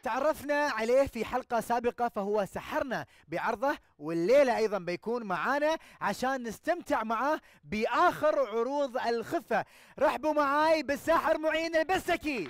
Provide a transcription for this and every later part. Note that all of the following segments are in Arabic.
تعرفنا عليه في حلقة سابقة فهو سحرنا بعرضه، والليلة أيضا بيكون معانا عشان نستمتع معاه بآخر عروض الخفة. رحبوا معاي بالساحر معين البسكي.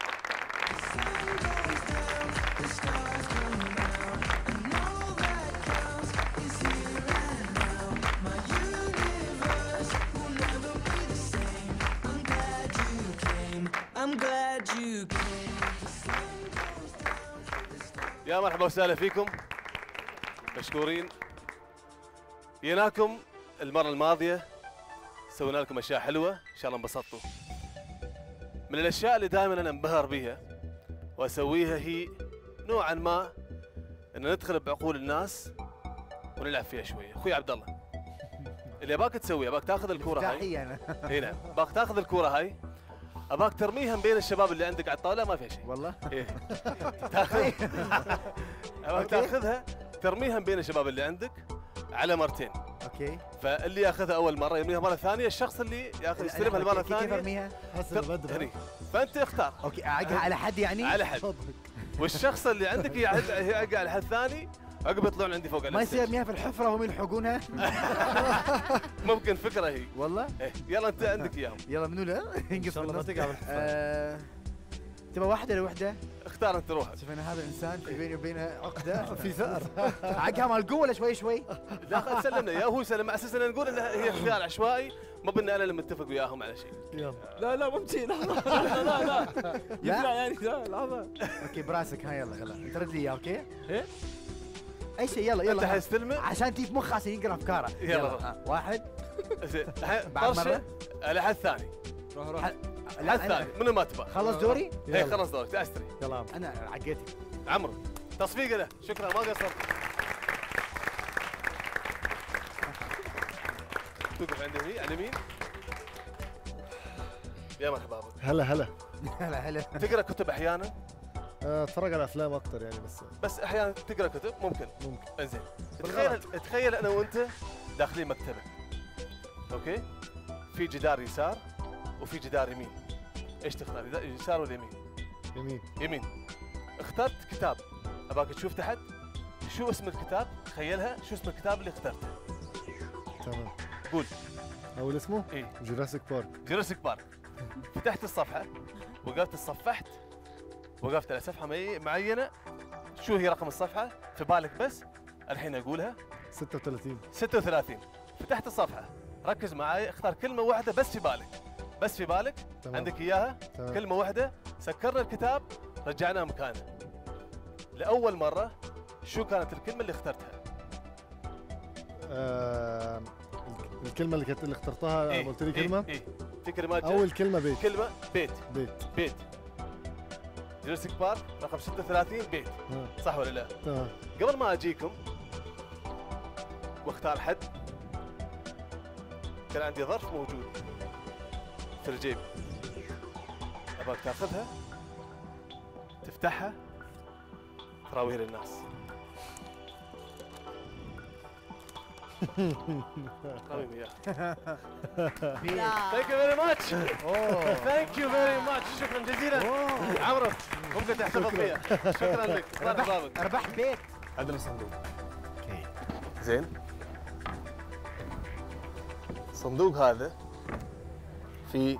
يا مرحبا وسهلا فيكم، مشكورين. جيناكم المرة الماضية سوينا لكم أشياء حلوة، إن شاء الله انبسطتوا. من الأشياء اللي دائما أنا انبهر بيها وأسويها هي نوعا ما أن ندخل بعقول الناس ونلعب فيها شوية. أخوي عبد الله، اللي أباك تسويه أباك تاخذ الكورة هاي. أنا إي نعم، أباك تاخذ الكورة هاي، أباك ترميها بين الشباب اللي عندك على الطاولة، ما فيها شيء. والله إيه. تاخذ أباك تاخذها ترميها بين الشباب اللي عندك على مرتين. اوكي. فاللي ياخذها اول مره يرميها مره ثانيه، الشخص اللي ياخذ يستلمها المره كيف الثانيه ارميها؟ هني. فانت اختار. اوكي، اعقها على حد يعني؟ على حد. والشخص اللي عندك يعقها على حد ثاني، عقب يطلعون عندي فوق. ما يصير يرميها في الحفره وهم يلحقونها؟ ممكن فكره هي. والله؟ إيه. يلا انت عندك اياهم. يلا منو لا؟ ان شاء الله ما تقع بالحفره. تبغى واحده لوحده؟ اختار انت روحك. شوف انا هذا الانسان في بيني وبينه عقده. في ثأر. عقها مال قوه ولا شوي شوي؟ لا سلمنا اياه، هو سلم على اساس ان نقول انها هي اختيار عشوائي، ما بدنا انا اللي متفق وياهم على شيء. يلا. لا ممتي. لا يطلع يعني لا لحظه. اوكي براسك. ها يلا انت رد لي اياه. اوكي؟ ايه؟ اي شيء. يلا انت حيستلمه عشان تجي في مخه عشان يقرا افكاره. يلا. واحد. زين. بعد مرة؟ على حد ثاني. روح. حد ثاني منو ما تبغى؟ خلص دوري؟ اي خلص دورك، تأستري. يلا انا عقيتك. عمرو تصفيقه له، شكرا ما قصرت. توقف عند هني على اليمين. يا مرحبا بك. هلا هلا تقرا كتب احيانا؟ اتفرج على افلام اكتر يعني بس احيانا تقرا كتب؟ ممكن. انزين، تخيل انا وانت داخلين مكتبه. اوكي؟ في جدار يسار وفي جدار يمين. ايش تختار؟ يسار ولا يمين؟ يمين. اخترت كتاب، اباك تشوف تحت شو اسم الكتاب، تخيلها شو اسم الكتاب اللي اخترته. تمام. قول. اول اسمه؟ ايه؟ جوراسيك بارك. فتحت الصفحة، وقفت تصفحت، وقفت على صفحة معينة. شو هي رقم الصفحة؟ في بالك بس الحين اقولها. 36. فتحت الصفحة، ركز معي، اختار كلمة واحدة بس في بالك. تمام. عندك اياها. تمام. كلمة واحدة، سكرنا الكتاب، رجعناه مكانه. لأول مرة شو كانت الكلمة اللي اخترتها؟ الكلمة اللي اخترتها. قلت لي كلمة؟ إيه. في كلمات. أول كلمة بيت. كلمة بيت. جوراسيك بارك رقم 36 بيت. صح ولا لا؟ تمام. قبل ما اجيكم واختار حد، كان عندي ظرف موجود في الجيب، ابغاك تاخذها تفتحها تراويها للناس. قوي وياه. ثانك يو فيري ماتش. ثانك يو فيري ماتش. شكرا جزيلا. عمرو ممكن تحتفظ فيها. شكرا لك. ربحت بيت. عندنا صندوق. اوكي. زين. الصندوق هذا في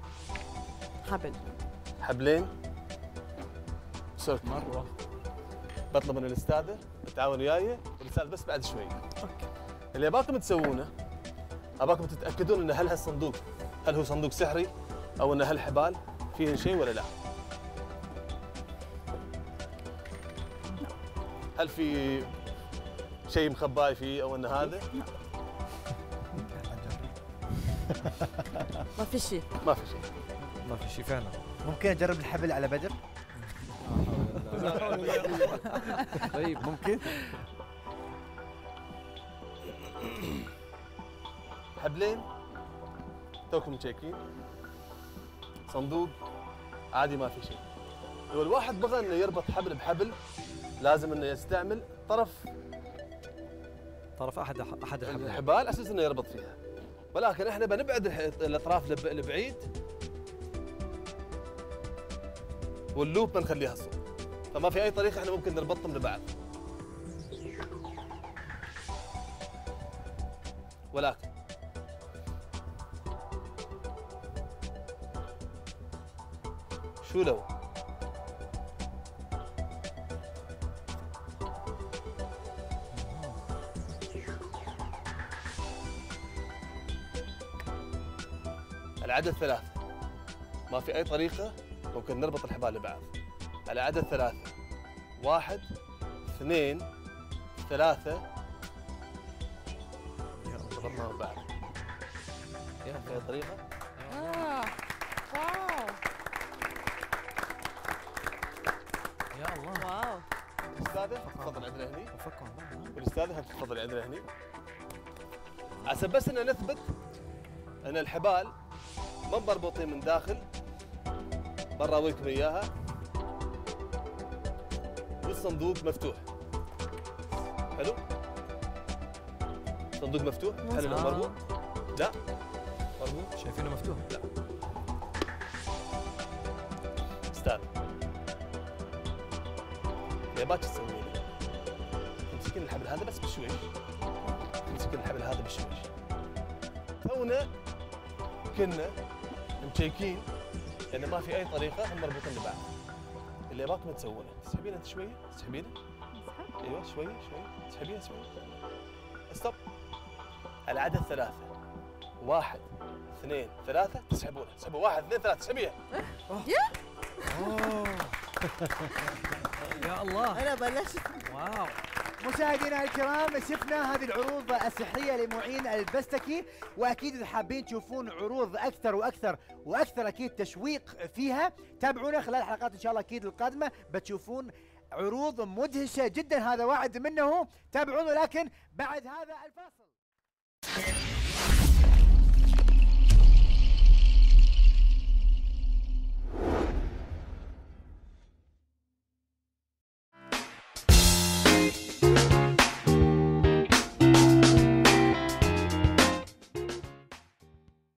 حبلين سلك. مرة بطلب من الاستاذه تتعاون وياي والاستاذ بس بعد شوي. اللي اباكم تسوونه، اباكم تتاكدون ان هل هالصندوق هل هو صندوق سحري او ان هالحبال فيه شيء ولا لا. هل في شيء مخباي فيه او ان هذا؟ ما في شيء فعلا. ممكن اجرب الحبل على بدر؟ طيب ممكن. حبلين توكم تشيكين، صندوق عادي ما في شيء. لو الواحد بغى انه يربط حبل بحبل لازم انه يستعمل طرف احد الحبال على اساس انه يربط فيها، ولكن احنا بنبعد الاطراف البعيد واللوب بنخليها الصوب. فما في اي طريقه احنا ممكن نربطهم ببعض. ولكن شو لو العدد 3 ما في أي طريقة ممكن نربط الحبال ببعض. على عدد 3 1 2 3 ربطناهم ببعض. في أي طريقة؟ واو. يا الله. واو. الأستاذة تفضل عندنا هني، وفكوا الله. والأستاذة هم تفضلي عندنا هني. عشان بس إن نثبت أن الحبال ما مربوطين من داخل، برا أوريكم إياها، والصندوق مفتوح. حلو؟ صندوق مفتوح، هل انه مربوط؟ لا مربوط. شايفينه مفتوح؟ لا استاذ يا باك تسوي لي؟ تمسكين الحبل هذا بس بشويش، تمسكين الحبل هذا بشويش. تونا كنا مشيكين ان ما في اي طريقه هم مربوطين ببعض. اللي باكم تسوونه تسحبين انت شويه، تسحبينه. ايوه شويه شويه، تسحبينه شويه. ستوب. على عدد 3 1 2 3 تسحبونه، تسحبوا 1 2 3 تسحبيها. يا الله. انا بلشت. واو. مشاهدينا الكرام، شفنا هذه العروض السحريه لمعين البستكي، واكيد اذا حابين تشوفون عروض اكثر واكثر واكثر اكيد تشويق فيها، تابعونا خلال الحلقات ان شاء الله اكيد القادمه، بتشوفون عروض مدهشه جدا، هذا وعد منه. تابعونا، لكن بعد هذا الفاصل.